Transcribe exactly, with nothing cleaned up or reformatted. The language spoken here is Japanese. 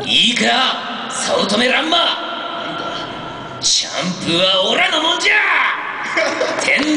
いいか早乙女乱馬、チャンプはオラのもんじゃ。